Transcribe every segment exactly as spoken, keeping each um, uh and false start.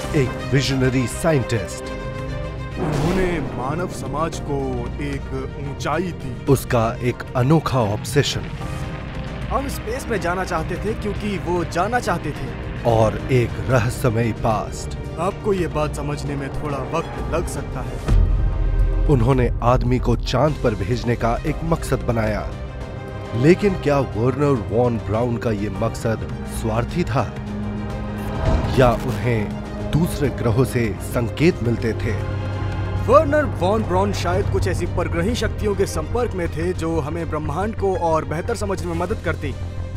एक visionary scientist. उन्होंने मानव समाज को एक ऊंचाई दी। उसका एक अनोखा ऑब्सेशन। हम स्पेस में जाना चाहते थे क्योंकि वो जाना चाहते थे। और एक रहस्यमयी पास्ट। आपको ये बात समझने में थोड़ा वक्त लग सकता है। उन्होंने आदमी को चांद पर भेजने का एक मकसद बनाया, लेकिन क्या वर्नर वॉन ब्राउन का ये मकसद स्वार्थी था या उन्हें दूसरे ग्रहों से संकेत मिलते थे? वर्नर वॉन ब्राउन शायद कुछ ऐसी परग्रही शक्तियों के संपर्क में थे जो हमें ब्रह्मांड को और बेहतर समझने में मदद करती।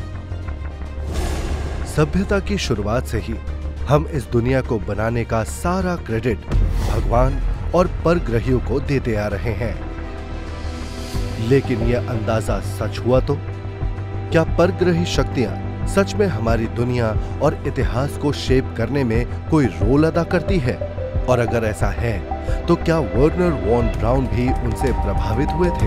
सभ्यता की शुरुआत से ही हम इस दुनिया को बनाने का सारा क्रेडिट भगवान और परग्रहियों को देते आ रहे हैं। लेकिन यह अंदाजा सच हुआ तो? क्या परग्रही शक्तियां सच में हमारी दुनिया और इतिहास को शेप करने में कोई रोल अदा करती है? और अगर ऐसा है तो क्या वर्नर वॉन ब्राउन भी उनसे प्रभावित हुए थे?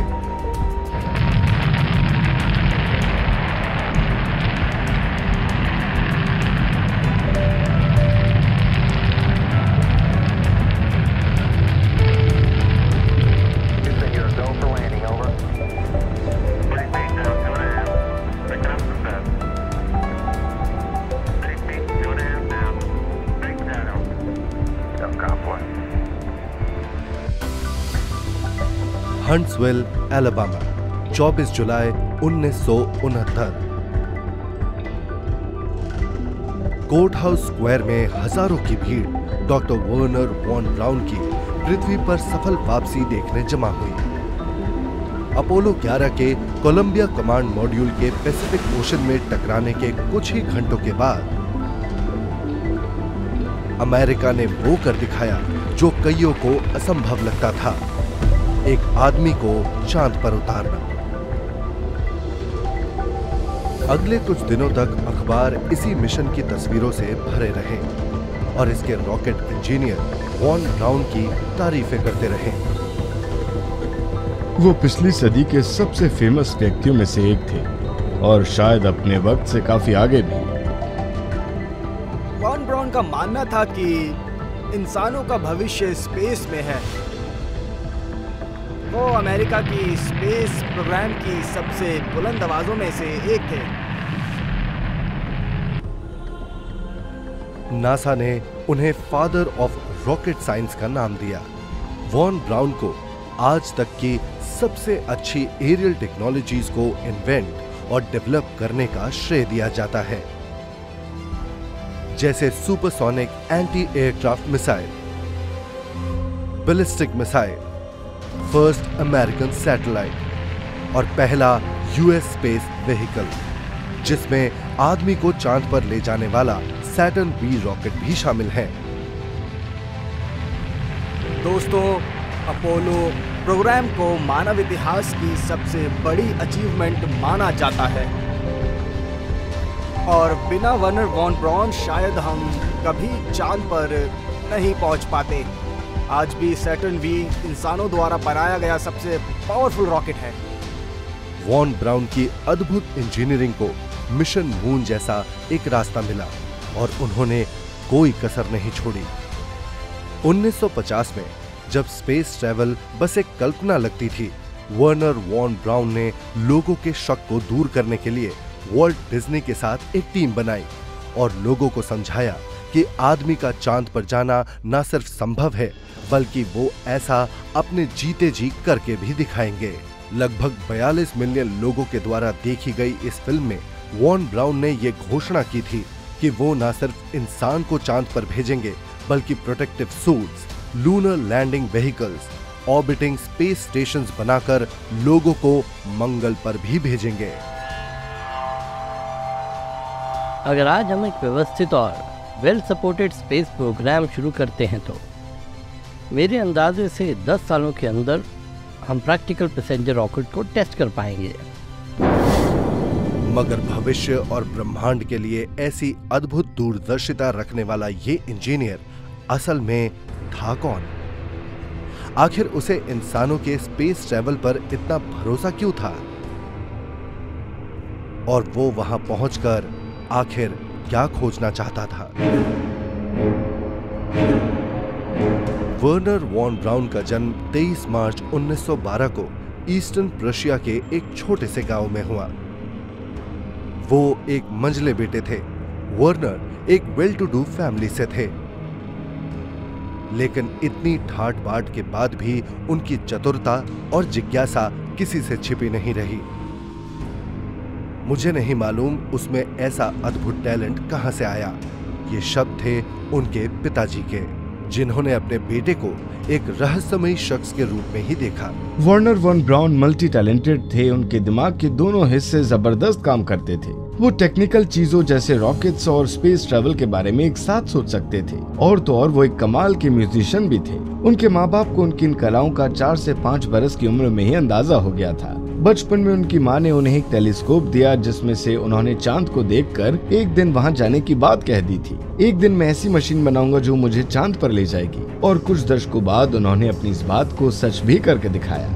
हंट्सविल, अलाबामा, चौबीस जुलाई उन्नीस सौ उनहत्तर। कोर्ट हाउस स्क्वायर में हजारों की भीड़ डॉक्टर वर्नर वॉन ब्राउन की पृथ्वी पर सफल वापसी देखने जमा हुई। अपोलो ग्यारह के कोलंबिया कमांड मॉड्यूल के पैसिफिक ओशन में टकराने के कुछ ही घंटों के बाद अमेरिका ने वो कर दिखाया जो कईयों को असंभव लगता था, एक आदमी को चांद पर उतारना। अगले कुछ दिनों तक अखबार इसी मिशन की तस्वीरों से भरे रहे और इसके रॉकेट इंजीनियर वॉन ब्राउन की तारीफें करते रहे। वो पिछली सदी के सबसे फेमस व्यक्तियों में से एक थे और शायद अपने वक्त से काफी आगे भी। वॉन ब्राउन का मानना था कि इंसानों का भविष्य स्पेस में है। वो अमेरिका की स्पेस प्रोग्राम की सबसे बुलंद आवाजों में से एक थे। नासा ने उन्हें फादर ऑफ रॉकेट साइंस का नाम दिया। वॉन ब्राउन को आज तक की सबसे अच्छी एरियल टेक्नोलॉजीज को इन्वेंट और डेवलप करने का श्रेय दिया जाता है, जैसे supersonic anti aircraft missile, ballistic missile, first American satellite और पहला यूएस स्पेस व्हीकल, जिसमें आदमी को चांद पर ले जाने वाला सैटर्न बी रॉकेट भी शामिल है। दोस्तों, अपोलो प्रोग्राम को मानव इतिहास की सबसे बड़ी अचीवमेंट माना जाता है और बिना वर्नर वॉन ब्राउन शायद हम कभी चांद पर नहीं पहुंच पाते। आज भी सैटर्न वी इंसानों द्वारा बनाया गया सबसे पावरफुल रॉकेट है। वॉन ब्राउन की अद्भुत इंजीनियरिंग को मिशन मून जैसा एक रास्ता मिला और उन्होंने कोई कसर नहीं छोड़ी। उन्नीस सौ पचास में जब स्पेस ट्रैवल बस एक कल्पना लगती थी, वर्नर वॉन ब्राउन ने लोगों के शक को दूर करने के लिए वॉल्ट डिज्नी के साथ एक टीम बनाई और लोगों को समझाया कि आदमी का चांद पर जाना न सिर्फ संभव है बल्कि वो ऐसा अपने जीते जी करके भी दिखाएंगे। लगभग बयालीस मिलियन लोगों के द्वारा देखी गई इस फिल्म में वॉन ब्राउन ने ये घोषणा की थी कि वो न सिर्फ इंसान को चांद पर भेजेंगे बल्कि protective suits, lunar landing vehicles, orbiting space stations बनाकर लोगों को मंगल पर भी भेजेंगे। अगर आज हम एक व्यवस्थित और वेल सपोर्टेड स्पेस प्रोग्राम शुरू करते हैं तो मेरे अंदाजे से दस सालों के अंदर हम प्रैक्टिकल पैसेंजर रॉकेट को टेस्ट कर पाएंगे। मगर भविष्य और ब्रह्मांड के लिए ऐसी अद्भुत दूरदर्शिता रखने वाला ये इंजीनियर असल में था कौन? आखिर उसे इंसानों के स्पेस ट्रैवल पर इतना भरोसा क्यों था? और वो वहां पहुंचकर आखिर क्या खोजना चाहता था? वर्नर वॉन ब्राउन का जन्म तेईस मार्च उन्नीस सौ बारह को ईस्टर्न प्रशिया के एक छोटे से गांव में हुआ। वो एक मंझले बेटे थे। वर्नर एक वेल टू डू फैमिली से थे, लेकिन इतनी ठाट बाट के बाद भी उनकी चतुरता और जिज्ञासा किसी से छिपी नहीं रही। मुझे नहीं मालूम उसमें ऐसा अद्भुत टैलेंट कहां से आया। ये शब्द थे उनके पिताजी के, जिन्होंने अपने बेटे को एक रहस्यमयी शख्स के रूप में ही देखा। Wernher von Braun multi talented थे। उनके दिमाग के दोनों हिस्से जबरदस्त काम करते थे। वो टेक्निकल चीजों जैसे रॉकेट्स और स्पेस ट्रैवल के बारे में एक साथ सोच सकते थे, और तो और वो एक कमाल के म्यूजिशियन भी थे। उनके माँ बाप को उनकी इन कलाओं का चार से पाँच बरस की उम्र में ही अंदाजा हो गया था। बचपन में उनकी माँ ने उन्हें एक टेलीस्कोप दिया, जिसमें से उन्होंने चांद को देखकर एक दिन वहाँ जाने की बात कह दी थी। एक दिन मैं ऐसी मशीन बनाऊंगा जो मुझे चांद पर ले जाएगी, और कुछ दशकों बाद उन्होंने अपनी इस बात को सच भी करके दिखाया।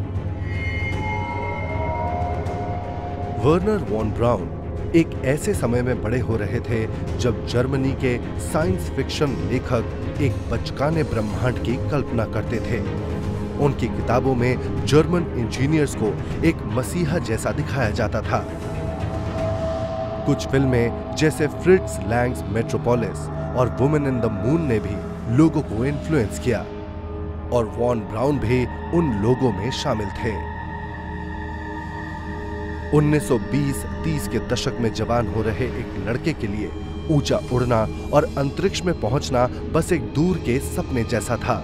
वर्नर वॉन ब्राउन एक ऐसे समय में बड़े हो रहे थे जब जर्मनी के साइंस फिक्शन लेखक एक बचकाने ब्रह्मांड की कल्पना करते थे। उनकी किताबों में जर्मन इंजीनियर्स को एक मसीहा जैसा दिखाया जाता था। कुछ फिल्में जैसे फ्रिट्ज लैंग्स मेट्रोपोलिस और वुमेन इन द मून ने भी लोगों को इन्फ्लुएंस किया, और वॉन ब्राउन भी उन लोगों में शामिल थे। उन्नीस सौ बीस तीस के दशक में जवान हो रहे एक लड़के के लिए ऊंचा उड़ना और अंतरिक्ष में पहुंचना बस एक दूर के सपने जैसा था।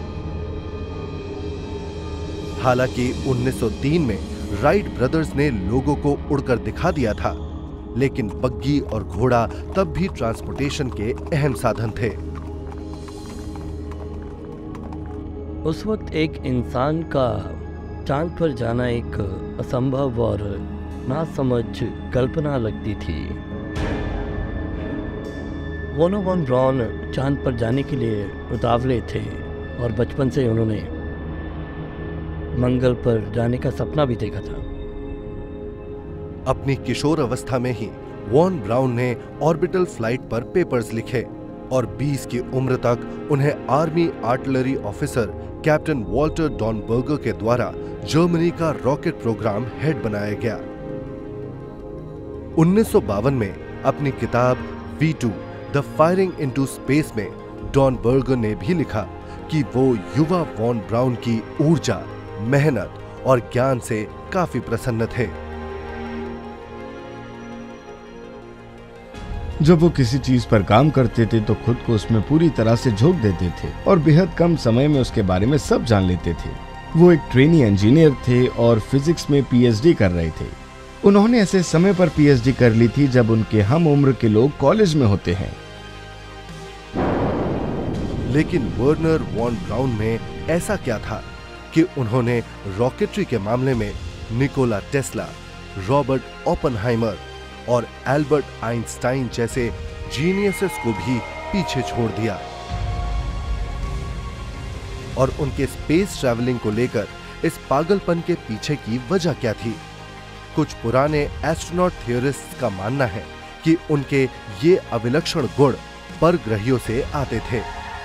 हालांकि उन्नीस सौ तीन में राइट ब्रदर्स ने लोगों को उड़कर दिखा दिया था, लेकिन बग्गी और घोड़ा तब भी ट्रांसपोर्टेशन के अहम साधन थे। उस वक्त एक इंसान का चांद पर जाना एक असंभव और नासमझ कल्पना लगती थी। वर्नर वॉन ब्राउन चांद पर जाने के लिए उतावले थे, और बचपन से उन्होंने मंगल पर जाने का सपना भी देखा था। अपनी किशोर अवस्था में ही वॉन ब्राउन ने ऑर्बिटल फ्लाइट पर पेपर्स लिखे, और बीस की उम्र तक उन्हें army artillery officer captain Walter Dornberger के द्वारा जर्मनी का रॉकेट प्रोग्राम हेड बनाया गया। उन्नीस सौ बावन में अपनी किताब V two the firing into space में डॉनबर्गर ने भी लिखा कि वो युवा वॉन ब्राउन की ऊर्जा, मेहनत और ज्ञान से काफी प्रसन्न थे। जब वो किसी चीज पर काम करते थे तो खुद को उसमें पूरी तरह से झोंक देते थे, और बेहद कम समय में उसके बारे में सब जान लेते थे। वो एक ट्रेनी इंजीनियर थे और फिजिक्स में पीएचडी कर रहे थे। उन्होंने ऐसे समय पर पीएचडी कर ली थी जब उनके हम उम्र के लोग कॉलेज में होते हैं। लेकिन वर्नर वॉन ब्राउन में ऐसा क्या था कि उन्होंने रॉकेटरी के मामले में निकोला टेस्ला, रॉबर्ट ओपेनहाइमर और एल्बर्ट आइंस्टाइन जैसे जीनियसेस को भी पीछे छोड़ दिया। और उनके स्पेस ट्रैवलिंग को लेकर इस पागलपन के पीछे की वजह क्या थी? कुछ पुराने एस्ट्रोनॉट थियोरिस्ट्स का मानना है कि उनके ये अविलक्षण गुण परग्रहियों से आते थे।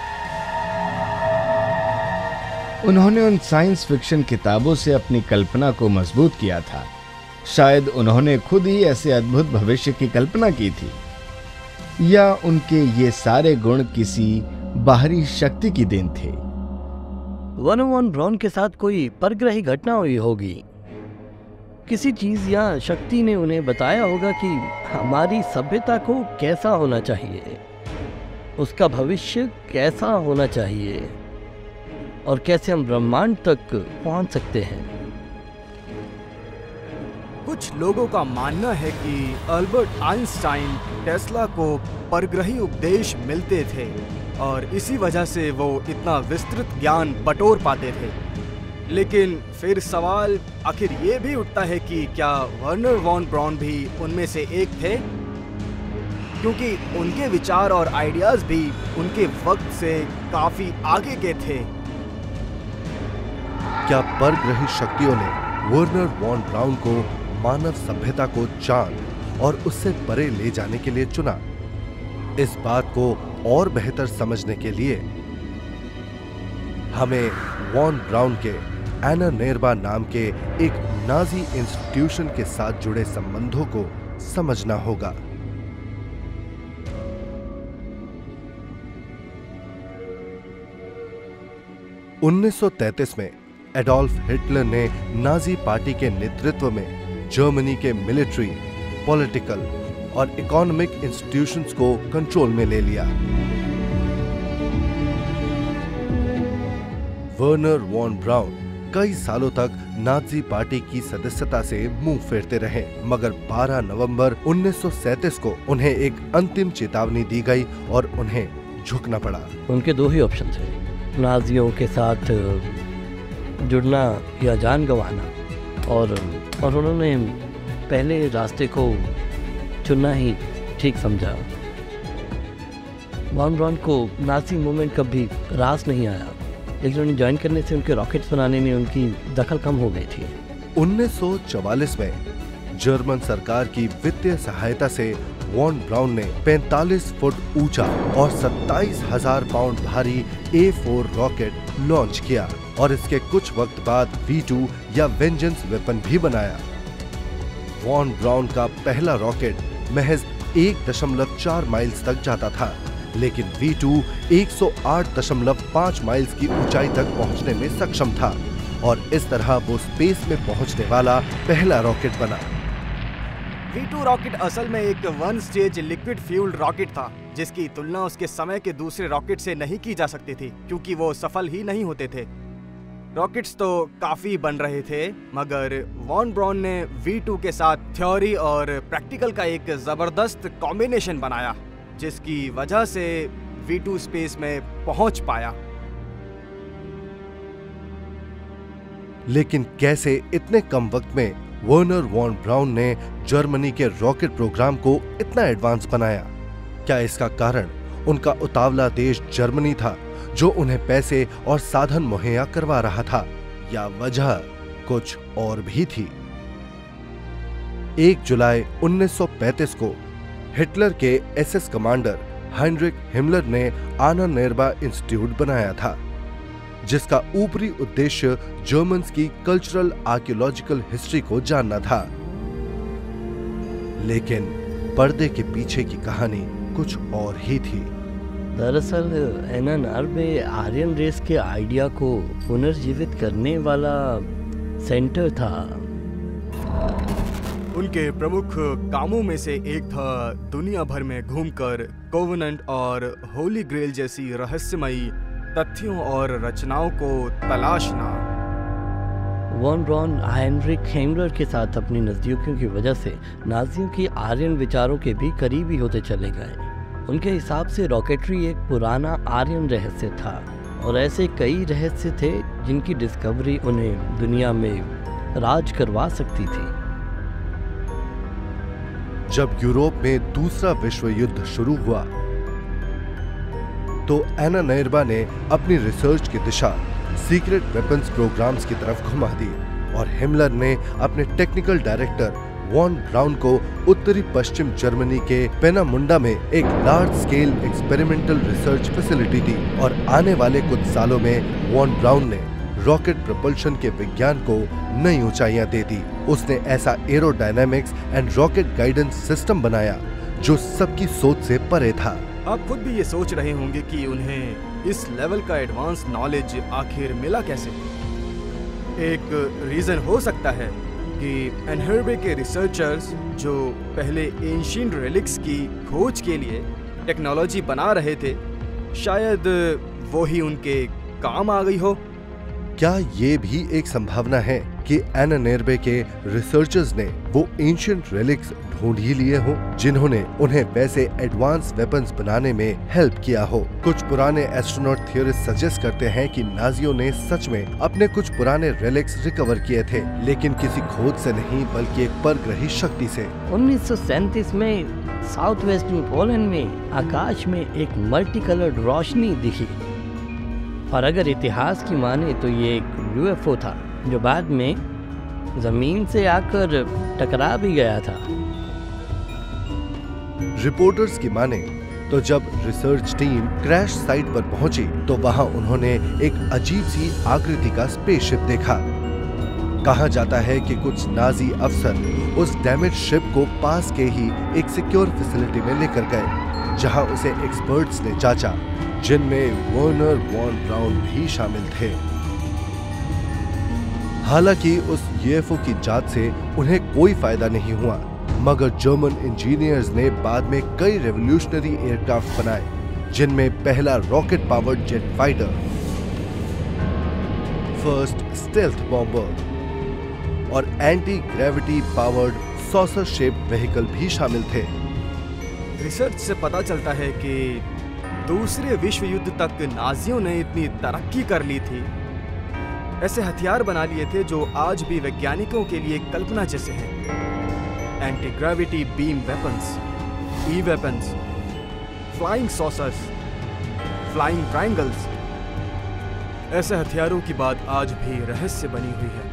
उन्होंने उन साइंस फिक्शन किताबों से अपनी कल्पना को मजबूत किया था। शायद उन्होंने खुद ही ऐसे अद्भुत भविष्य की कल्पना की थी, या उनके ये सारे गुण किसी बाहरी शक्ति की देन थे। वर्नर वॉन ब्राउन के साथ कोई परग्रही घटना हुई होगी। किसी चीज या शक्ति ने उन्हें बताया होगा कि हमारी सभ्यता को कैसा होना चाहिए, उसका भविष्य कैसा होना चाहिए, और कैसे हम ब्रह्मांड तक पहुंच सकते हैं। कुछ लोगों का मानना है कि अल्बर्ट आइंस्टाइन टेस्ला को परग्रही उपदेश मिलते थे, और इसी वजह से वो इतना विस्तृत ज्ञान बटोर पाते थे। लेकिन फिर सवाल आखिर ये भी उठता है कि क्या वर्नर वॉन ब्राउन भी उनमें से एक थे, क्योंकि उनके विचार और आइडियाज भी उनके वक्त से काफी आगे के थे। क्या परग्रही शक्तियों ने वर्नर वॉन ब्राउन को मानव सभ्यता को चांद और उससे परे ले जाने के लिए चुना? इस बात को और बेहतर समझने के लिए हमें वॉन ब्राउन के एना नेर्बा नाम के एक नाजी इंस्टीट्यूशन के साथ जुड़े संबंधों को समझना होगा। उन्नीस सौ तैंतीस में एडोल्फ हिटलर ने नाजी पार्टी के नेतृत्व में जर्मनी के मिलिट्री, पॉलिटिकल और इकोनॉमिक इंस्टीट्यूशंस को कंट्रोल में ले लिया। वर्नर वॉन ब्राउन कई सालों तक नाजी पार्टी की सदस्यता से मुंह फेरते रहे, मगर बारह नवंबर उन्नीस सौ सैंतीस को उन्हें एक अंतिम चेतावनी दी गई और उन्हें झुकना पड़ा। उनके दो ही ऑप्शन थे, नाजियों के साथ जुड़ना या जान गंवाना, और और उन्होंने पहले रास्ते को चुनना ही ठीक समझा। वॉन ब्राउन को नाजी मूवमेंट कभी रास नहीं आया, लेकिन उन्हें ज्वाइन करने से उनके रॉकेट्स बनाने में उनकी दखल कम हो गई थी। उन्नीस सौ चवालीस में जर्मन सरकार की वित्तीय सहायता से वॉन ब्राउन ने पैंतालीस फुट ऊंचा और सत्ताईस हजार पाउंड भारी ए फोर रॉकेट लॉन्च किया और इसके कुछ वक्त बाद वी टू या वेंजेंस वेपन भी बनाया। वॉन ब्राउन का पहला रॉकेट महज एक दशमलव चार माइल्स तक जाता था, लेकिन वी टू एक सौ आठ दशमलव पाँच माइल्स की ऊंचाई तक पहुंचने में सक्षम था और इस तरह वो स्पेस में पहुंचने वाला पहला रॉकेट बना। वी टू रॉकेट असल में एक one stage liquid fuelled rocket था, जिसकी तुलना उसके समय के दूसरे रॉकेट से नहीं की जा सकती थी, क्योंकि वो सफल ही नहीं होते थे। रॉकेट्स तो काफी बन रहे थे, मगर वॉन ब्राउन ने वी टू के साथ थ्योरी और प्रैक्टिकल का एक जबरदस्त कॉम्बिनेशन बनाया, जिसकी वजह से वी टू स्पेस में पहुंच पाया। लेकिन कैसे इतने कम वक्त में वर्नर वॉन ब्राउन ने जर्मनी के रॉकेट प्रोग्राम को इतना एडवांस बनाया? क्या इसका कारण उनका उतावला देश जर्मनी था, जो उन्हें पैसे और साधन मुहैया करवा रहा था, या वजह कुछ और भी थी? एक जुलाई उन्नीस सौ पैंतीस को हिटलर के एसएस कमांडर हाइनरिक हिमलर ने एना नेर्बा इंस्टीट्यूट बनाया था, जिसका ऊपरी उद्देश्य जर्मन्स की कल्चरल आर्कियोलॉजिकल हिस्ट्री को जानना था। लेकिन पर्दे के पीछे की कहानी कुछ और ही थी। दरअसल एना नेर्बा आर्यन रेस के आइडिया को पुनर्जीवित करने वाला सेंटर था। उनके प्रमुख कामों में से एक था दुनिया भर में घूमकर कोवेनेंट और होली ग्रेल जैसी रहस्यमयी तथ्यों और रचनाओं को तलाशना। वॉन ब्राउन हाइनरिक हिमलर के साथ अपनी नज़दीकियों की वजह से नाजियों की आर्यन विचारों के भी करीबी होते चले गए। उनके हिसाब से रॉकेटरी एक पुराना आर्यन रहस्य था, और ऐसे कई रहस्य थे जिनकी डिस्कवरी उन्हें दुनिया में राज करवा सकती थी। जब यूरोप में दूसरा विश्व युद्ध शुरू हुआ, तो एना नेर्बा ने अपनी रिसर्च की दिशा सीक्रेट वेपन्स प्रोग्राम्स की तरफ घुमा दी और हिमलर ने अपने टेक्निकल डायरेक्टर वॉन ब्राउन को उत्तरी पश्चिम जर्मनी के पेनामुंडा में एक large scale experimental research facility दी और आने वाले कुछ सालों में वॉन ब्राउन ने रॉकेट प्रपल्शन के विज्ञान को नई ऊंचाइयां दे दी। उसने ऐसा aerodynamics and rocket guidance system बनाया जो सबकी सोच से परे था। आप खुद भी ये सोच रहे होंगे कि उन्हें इस लेवल का एडवांस नॉलेज आखिर मिला कैसे। एक रीजन हो सकता है कि एनहर्बे के रिसर्चर्स जो पहले एंशिएंट रेलिक्स की खोज के लिए टेक्नोलॉजी बना रहे थे, शायद वो ही उनके काम आ गई हो। क्या ये भी एक संभावना है कि एना नेर्बा के रिसर्चर्स ने वो एंशिएंट रेलिक्स ढूंढ ही लिए हो, जिन्होंने उन्हें वैसे एडवांस वेपन्स बनाने में हेल्प किया हो? कुछ पुराने एस्ट्रोनॉट थ्योरिस्ट सजेस्ट करते हैं कि नाजियों ने सच में अपने कुछ पुराने रेलिक्स रिकवर किए थे, लेकिन किसी खोज से नहीं बल्कि एक परग्रही शक्ति से। उन्नीस सौ सैंतीस में साउथ वेस्टर्न पोलैंड में आकाश में एक मल्टी कलर्ड रोशनी दिखी, और अगर इतिहास की माने तो ये एक यूएफओ था जो बाद में जमीन से आकर टकरा भी गया था। रिपोर्टर्स की माने तो जब रिसर्च टीम क्रैश साइट पर पहुंची तो वहां उन्होंने एक अजीब सी आकृति का स्पेसशिप देखा। कहा जाता है कि कुछ नाजी अफसर उस डैमेज शिप को पास के ही एक सिक्योर फैसिलिटी में लेकर गए, जहां उसे एक्सपर्ट्स ने जांचा, जिनमें वर्नर वॉन ब्राउन भी शामिल थे। हालांकि उस यूएफओ की जांच से उन्हें कोई फायदा नहीं हुआ, मगर जर्मन इंजीनियर्स ने बाद में कई रेवोल्यूशनरी एयरक्राफ्ट बनाए, जिनमें पहला rocket powered jet fighter, first stealth bomber और anti gravity powered saucer shaped vehicle भी शामिल थे। रिसर्च से पता चलता है कि दूसरे विश्व युद्ध तक नाजियों ने इतनी तरक्की कर ली थी, ऐसे हथियार बना लिए थे जो आज भी वैज्ञानिकों के लिए कल्पना जैसे हैं। Anti gravity beam weapons, E weapons, flying saucers, flying triangles, ऐसे हथियारों की बात आज भी रहस्य बनी हुई है।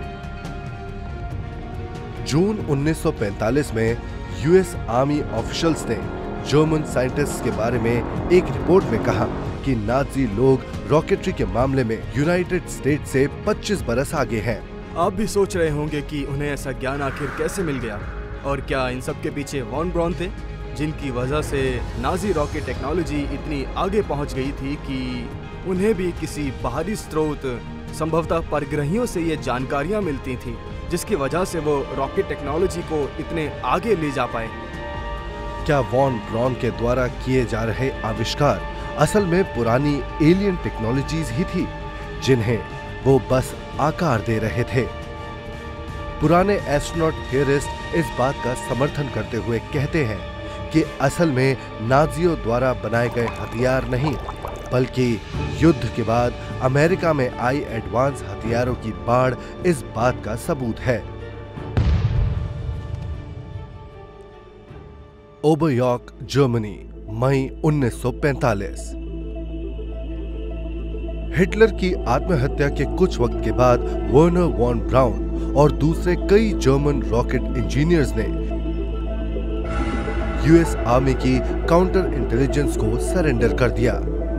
जून उन्नीस सौ पैंतालीस में यूएस आर्मी ऑफिशियल्स ने जर्मन साइंटिस्ट्स के बारे में एक रिपोर्ट में कहा कि नाजी लोग रॉकेटरी के मामले में यूनाइटेड स्टेट्स से पच्चीस बरस आगे हैं। आप भी सोच रहे होंगे कि उन्हें ऐसा ज्ञान आखिर कैसे मिल गया, और क्या इन सब के पीछे वॉन ब्राउन थे, जिनकी वजह से नाजी रॉकेट टेक्नोलॉजी इतनी आगे पहुंच गई थी कि उन्हें भी किसी बाहरी स्रोत, संभवतः परग्रहियों से ये जानकारियां मिलती थी, जिसकी वजह से वो रॉकेट टेक्नोलॉजी को इतने आगे ले जा पाए। क्या वॉन ब्राउन के द्वारा किए जा रहे आविष्कार असल में पुरानी एलियन टेक्नोलॉजीज ही थी, जिन्हें वो बस आकार दे रहे थे? पुराने एस्ट्रोनॉट थियरिस्ट इस बात का समर्थन करते हुए कहते हैं कि असल में नाजियों द्वारा बनाए गए हथियार नहीं, बल्कि युद्ध के बाद अमेरिका में आई एडवांस हथियारों की बाढ़ इस बात का सबूत है। ओबरयॉर्क, जर्मनी, मई उन्नीस सौ पैंतालीस। हिटलर की आत्महत्या के कुछ वक्त के बाद वर्नर वॉन ब्राउन और दूसरे कई जर्मन रॉकेट इंजीनियर्स ने यूएस आर्मी की काउंटर इंटेलिजेंस को सरेंडर कर दिया,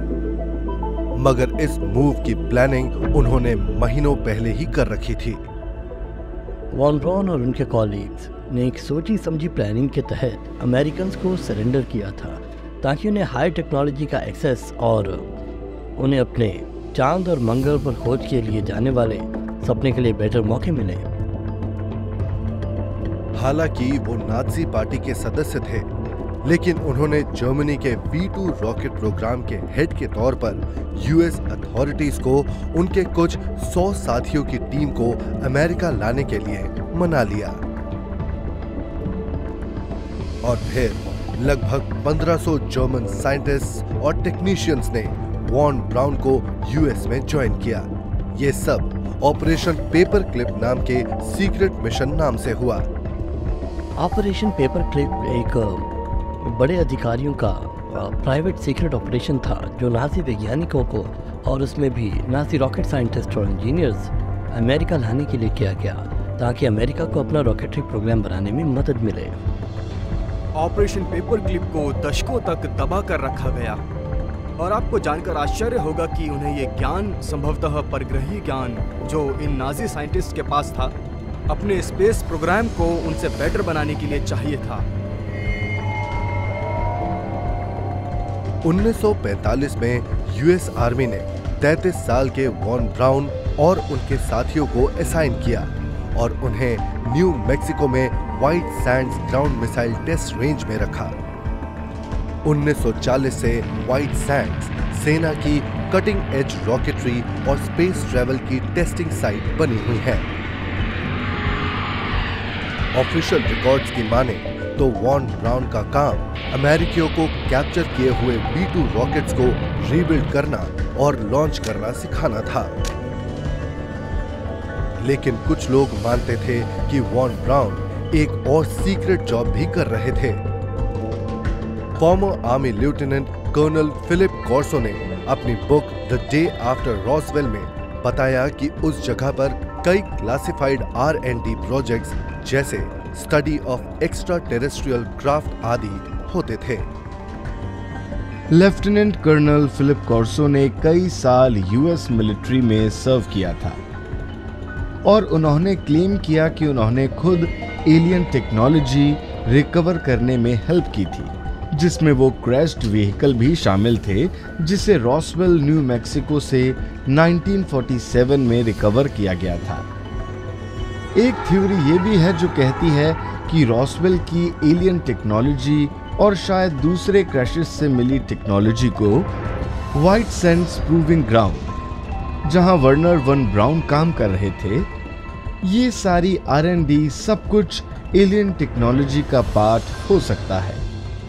मगर इस मूव की प्लानिंग उन्होंने महीनों पहले ही कर रखी थी। वॉन ब्राउन और उनके कॉलीग्स ने एक सोची समझी प्लानिंग के तहत अमेरिकन्स को सरेंडर किया था, ताकि उन्हें हाई टेक्नोलॉजी का एक्सेस और उन्हें अपने चांद और मंगल पर खोज के लिए जाने वाले सपने के लिए बेटर मौके मिले। हालांकि वो नाजी पार्टी के सदस्य थे, लेकिन उन्होंने जर्मनी के वी टू रॉकेट प्रोग्राम के हेड के तौर पर यूएस अथॉरिटीज को उनके कुछ सौ साथियों की टीम को अमेरिका लाने के लिए मना लिया, और फिर लगभग पंद्रह सौ जर्मन साइंटिस्ट्स और टेक्नीशियंस ने वॉन ब्राउन को यूएस में ज्वाइन किया। ये सब ऑपरेशन पेपर क्लिप नाम के सीक्रेट मिशन नाम से हुआ। ऑपरेशन पेपर क्लिप एक बड़े अधिकारियों का प्राइवेट सीक्रेट ऑपरेशन था, जो नाजी वैज्ञानिकों को और उसमें भी नाजी रॉकेट साइंटिस्ट और इंजीनियर्स अमेरिका लाने के लिए किया गया, ताकि अमेरिका को अपना रॉकेटरी प्रोग्राम बनाने में मदद मिले। ऑपरेशन पेपर क्लिप को दशकों तक दबा कर रखा गया, और आपको जानकर आश्चर्य होगा कि उन्हें ये ज्ञान, संभवतः परग्रही ज्ञान जो इन नाजी साइंटिस्ट के पास था, अपने स्पेस प्रोग्राम को उनसे बेटर बनाने के लिए चाहिए था। उन्नीस सौ पैंतालीस में यूएस आर्मी ने तैंतीस साल के वॉन ब्राउन और उनके साथियों को असाइन किया और उन्हें न्यू मैक्सिको में White Sands ground missile test range में रखा। उन्नीस सौ चालीस से व्हाइट सैंड्स सेना की कटिंग एज रॉकेटरी और स्पेस ट्रैवल की टेस्टिंग साइट बनी हुई है। ऑफिशियल रिकॉर्ड्स की माने तो वॉन ब्राउन का काम अमेरिकियों को कैप्चर किए हुए वी टू रॉकेट्स को रीबिल्ड करना और लॉन्च करना सिखाना था। लेकिन कुछ लोग मानते थे कि वॉन ब्राउन एक और सीक्रेट जॉब भी कर रहे थे। Former army lieutenant colonel Philip Corso ने अपनी book the day after Roswell में बताया कि उस जगह पर कई classified R and D projects जैसे study of extraterrestrial craft आदि होते थे। लेफ्टिनेंट कर्नल फिलिप कॉर्सो ने कई साल यूएस मिलिट्री में सर्व किया था और उन्होंने क्लेम किया कि उन्होंने खुद एलियन टेक्नोलॉजी रिकवर करने में हेल्प की थी, जिसमें वो क्रैश्ड व्हीकल भी शामिल थे जिसे रॉसवेल न्यू मैक्सिको से नाइनटीन फोर्टी सेवन में रिकवर किया गया था। एक थ्योरी ये भी है जो कहती है कि रॉसवेल की एलियन टेक्नोलॉजी और शायद दूसरे क्रैशेस से मिली टेक्नोलॉजी को व्हाइट सैंड्स प्रूविंग ग्राउंड, जहां वर्नर वन ब्राउन काम कर रहे थे, ये सारी आर एंड डी सब कुछ एलियन टेक्नोलॉजी का पार्ट हो सकता है।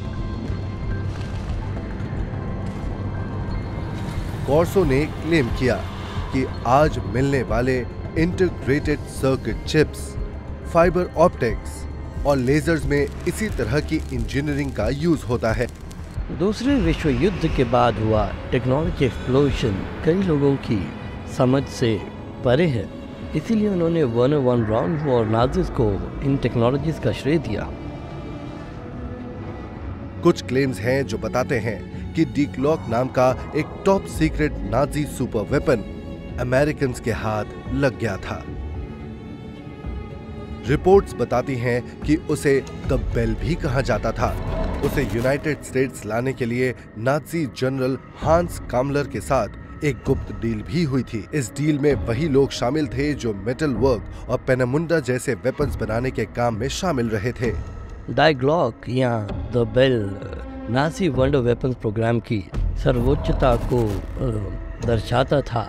कॉर्सो ने क्लेम किया कि आज मिलने वाले integrated circuit chips, fibre optics और लेजर्स में इसी तरह की इंजीनियरिंग का यूज होता है। दूसरे विश्व युद्ध के बाद हुआ टेक्नोलॉजी एक्सप्लोजन कई लोगों की समझ से परे है, इसीलिए उन्होंने वर्नर वन ब्राउन और नाजिस को इन टेक्नोलॉजीज का श्रेय दिया। कुछ क्लेम्स हैं जो बताते हैं कि डीक्लॉक नाम का एक top secret Nazi super weapon American के हाथ लग गया था। रिपोर्ट्स बताती हैं कि उसे द बेल भी कहा जाता था। उसे यूनाइटेड स्टेट्स लाने के लिए नाजी जनरल हांस कामलर के साथ एक गुप्त डील भी हुई थी। इस डील में वही लोग शामिल थे जो मेटल वर्क और पेनामुंडा जैसे वेपन्स बनाने के काम में शामिल रहे थे। डायग्लॉक या the bell Nazi wonder weapons programme की सर्वोच्चता को दर्शाता था।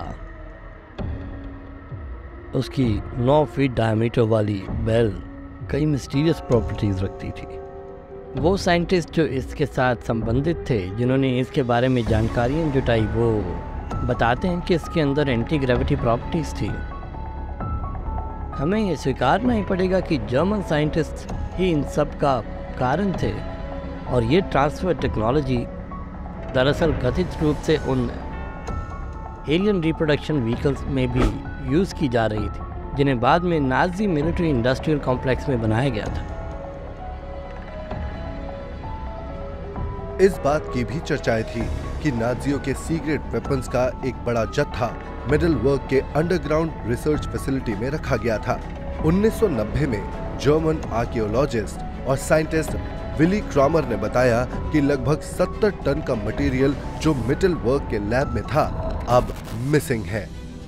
उसकी नौ फीट डायमीटर वाली बेल कई मिस्टीरियस प्रॉपर्टीज रखती थी। वो साइंटिस्ट जो इसके साथ संबंधित थे, जिन्होंने इसके बारे में जानकारियाँ जुटाई, वो बताते हैं कि इसके अंदर एंटी ग्रेविटी प्रॉपर्टीज थी। हमें ये स्वीकारना ही पड़ेगा कि जर्मन साइंटिस्ट ही इन सब का कारण थे और ये ट्रांसफर टेक्नोलॉजी दरअसल कथित रूप से उन एलियन रिप्रोडक्शन व्हीकल्स में भी यूज़ की जा रही थी, जिन्हें बाद में नाजी मिलिट्री इंडस्ट्रियल कॉम्प्लेक्स में बनाया गया था। इस बात की भी चर्चाएं थी कि नाजियों के सीक्रेट वेपन्स का एक बड़ा जत्था मिडल वर्क के अंडरग्राउंड रिसर्च फैसिलिटी में रखा गया था। उन्नीस सौ नब्बे में जर्मन आर्कियोलॉजिस्ट और साइंटिस्ट विली क्रॉमर ने बताया कि लगभग सत्तर टन का मटेरियल जो मिडल वर्क के लैब में था अब मिसिंग है।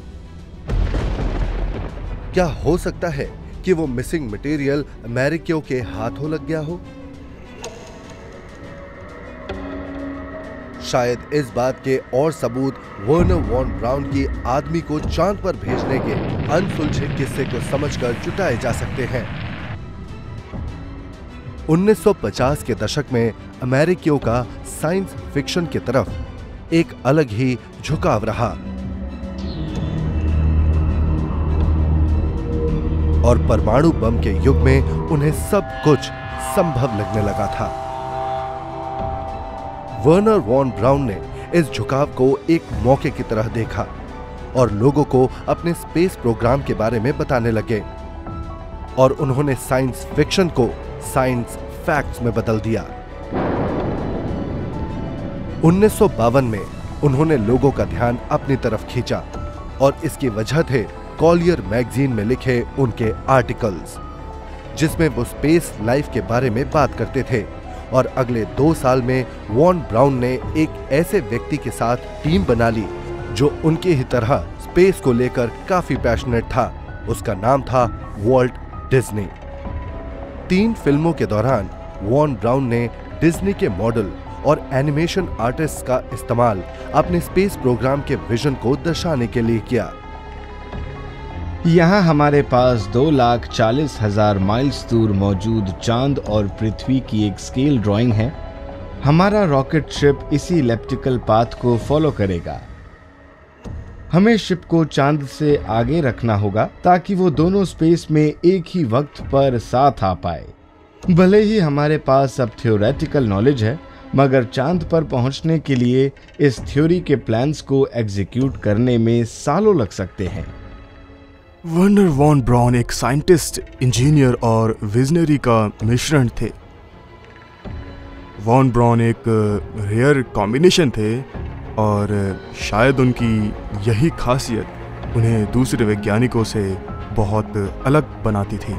क्या हो सकता है कि वो मिसिंग मटेरियल अमेरिकियों के हाथों लग गया हो? शायद इस बात के और सबूत वर्नर वॉन ब्राउन की आदमी को चांद पर भेजने के अनसुलझे किस्से को समझकर जुटाए जा सकते हैं। उन्नीस सौ पचास के दशक में अमेरिकियों का साइंस फिक्शन की तरफ एक अलग ही झुकाव रहा और परमाणु बम के युग में उन्हें सब कुछ संभव लगने लगा था। वर्नर वॉन ब्राउन ने इस झुकाव को एक मौके की तरह देखा और लोगों को अपने स्पेस प्रोग्राम के बारे में बताने लगे और उन्होंने साइंस फिक्शन को साइंस फैक्ट्स में बदल दिया। उन्नीस सौ बावन में उन्होंने लोगों का ध्यान अपनी तरफ खींचा और इसकी वजह थे कॉलियर मैगजीन में लिखे उनके आर्टिकल्स, जिसमें वो स्पेस लाइफ के बारे में बात करते थे। और अगले दो साल में वॉन ब्राउन ने एक ऐसे व्यक्ति के साथ टीम बना ली जो उनके ही तरह स्पेस को लेकर काफी पैशनेट था। उसका नाम था वॉल्ट डिज्नी। तीन फिल्मों के दौरान वॉन ब्राउन ने डिज्नी के मॉडल और एनिमेशन आर्टिस्ट का इस्तेमाल अपने स्पेस प्रोग्राम के विजन को दर्शाने के लिए किया। यहाँ हमारे पास दो लाख चालीस हजार माइल्स दूर मौजूद चांद और पृथ्वी की एक स्केल ड्राइंग है। हमारा रॉकेट शिप इसी इलिप्टिकल पाथ को फॉलो करेगा। हमें शिप को चांद से आगे रखना होगा ताकि वो दोनों स्पेस में एक ही वक्त पर साथ आ पाए। भले ही हमारे पास अब थ्योरेटिकल नॉलेज है, मगर चांद पर पहुंचने के लिए इस थ्योरी के प्लान्स को एग्जीक्यूट करने में सालों लग सकते हैं। वर्नर वॉन ब्राउन एक साइंटिस्ट, इंजीनियर और विजनरी का मिश्रण थे। वॉन ब्राउन एक रेयर कॉम्बिनेशन थे और शायद उनकी यही खासियत उन्हें दूसरे वैज्ञानिकों से बहुत अलग बनाती थी।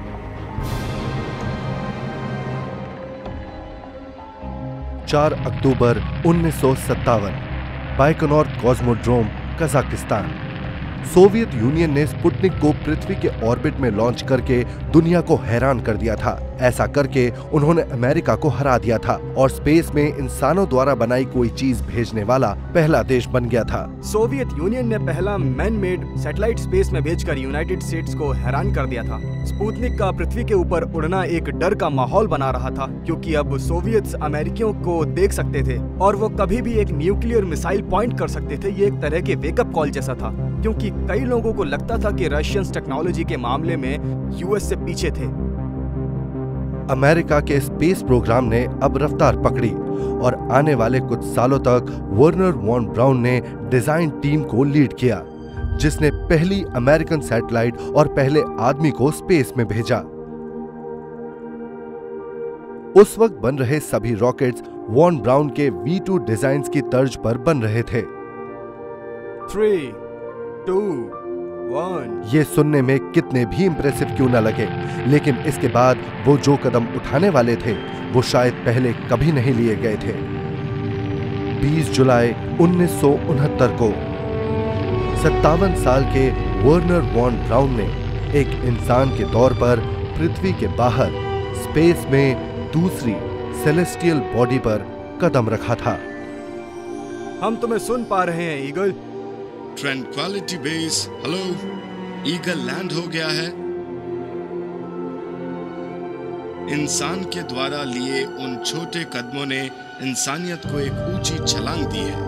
चार अक्टूबर उन्नीस सौ सत्तावन, Baikonur Cosmodrome, Kazakhstan. Soviet Union ने स्पुतनिक को पृथ्वी के ऑर्बिट में लॉन्च करके दुनिया को हैरान कर दिया था। ऐसा करके उन्होंने अमेरिका को हरा दिया था और स्पेस में इंसानों द्वारा बनाई कोई चीज भेजने वाला पहला देश बन गया था। सोवियत यूनियन ने पहला मैन मेड सैटेलाइट स्पेस में भेजकर यूनाइटेड स्टेट्स को हैरान कर दिया था। स्पुतनिक का पृथ्वी के ऊपर उड़ना एक डर का माहौल बना रहा था, क्योंकि अब सोवियत अमेरिकियों को देख सकते थे और वो कभी भी एक न्यूक्लियर मिसाइल पॉइंट कर सकते थे। ये एक तरह के वेकअप कॉल जैसा था, क्योंकि कई लोगों को लगता था कि रशियंस टेक्नोलॉजी के मामले में यूएस से पीछे थे। अमेरिका के स्पेस प्रोग्राम ने अब रफ्तार पकड़ी और आने वाले कुछ सालों तक वर्नर वॉन ब्राउन ने डिजाइन टीम को लीड किया, जिसने पहली अमेरिकन सैटेलाइट और पहले आदमी को स्पेस में भेजा। उस वक्त बन रहे सभी रॉकेट्स वॉन ब्राउन के वी टू डिजाइन्स की तर्ज पर बन रहे थे। Three, two, one. ये सुनने में कितने भी इंप्रेसिव क्यों न लगे, लेकिन इसके बाद वो जो कदम उठाने वाले थे वो शायद पहले कभी नहीं लिए गए थे। बीस जुलाई उन्नीस सौ उनहत्तर को सत्तावन साल के वर्नर वॉन ब्राउन ने एक इंसान के तौर पर पृथ्वी के बाहर स्पेस में दूसरी सेलेस्टियल बॉडी पर कदम रखा था। हम तुम्हें सुन पा रहे हैं Eagle. Tranquility base, hello, Eagle land हो गया है। इंसान के द्वारा लिए उन छोटे कदमों ने इंसानियत को एक ऊंची छलांग दी है।